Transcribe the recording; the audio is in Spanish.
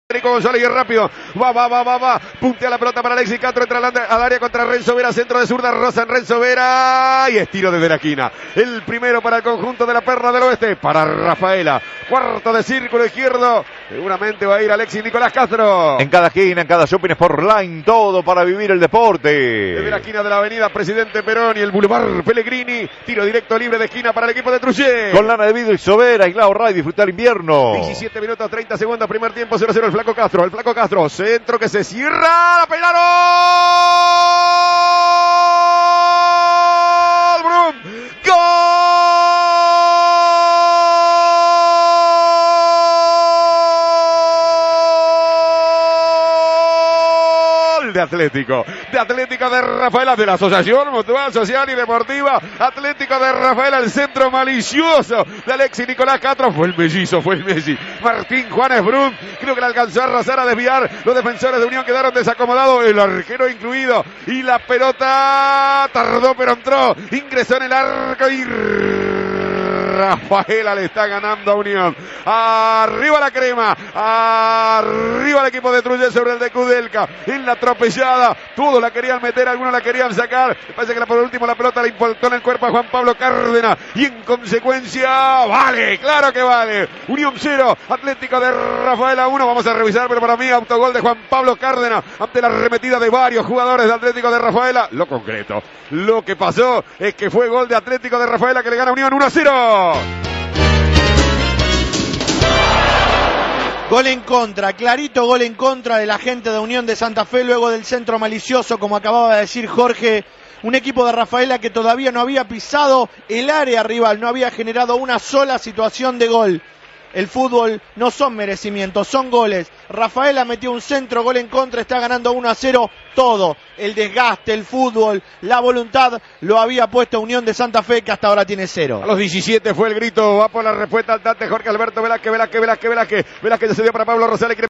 Nico González y es rápido, va, puntea la pelota para Alexis Castro, entra al área contra Renzo Vera, centro de zurda, roza en Renzo Vera y estiro desde la esquina. El primero para el conjunto de la Perla del Oeste, para Rafaela, cuarto de círculo izquierdo, seguramente va a ir Alexis Nicolás Castro. En cada esquina, en cada shopping Sportline, todo para vivir el deporte. Desde la esquina de la avenida Presidente Perón y el Boulevard Pellegrini, tiro directo libre de esquina para el equipo de Trujillo. Con lana de vidrio y Sobera, aislado Ray, disfrutar invierno. 17 minutos 30 segundos, primer tiempo 0-0 el Flaco Castro, centro que se cierra, la peinaron. ¡Brum! ¡Gol! De Atlético de Rafaela, de la Asociación Mutual Social y Deportiva Atlético de Rafaela, el centro malicioso de Alexis Nicolás Castro, fue el mellizo, fue el Messi, Martín Juanes Brum, creo que le alcanzó a arrasar, a desviar, los defensores de Unión quedaron desacomodados, el arquero incluido, y la pelota tardó pero entró, ingresó en el arco y Rafaela le está ganando a Unión. Arriba la crema, arriba el equipo de Trujillo sobre el de Kudelka, en la atropellada, todos la querían meter, algunos la querían sacar, me parece que por último la pelota le impactó en el cuerpo a Juan Pablo Cárdenas y en consecuencia vale, claro que vale, Unión 0, Atlético de Rafaela 1, vamos a revisar, pero para mí autogol de Juan Pablo Cárdenas ante la arremetida de varios jugadores de Atlético de Rafaela. Lo concreto, lo que pasó es que fue gol de Atlético de Rafaela que le gana a Unión 1-0. Gol en contra, clarito gol en contra de la gente de Unión de Santa Fe luego del centro malicioso, como acababa de decir Jorge. Un equipo de Rafaela que todavía no había pisado el área rival, no había generado una sola situación de gol. El fútbol no son merecimientos, son goles. Rafaela metió un centro, gol en contra, está ganando 1-0. Todo, el desgaste, el fútbol, la voluntad, lo había puesto Unión de Santa Fe, que hasta ahora tiene 0. A los 17 fue el grito, va por la respuesta al Tante Jorge Alberto Velázquez ya se dio para Pablo Rosales.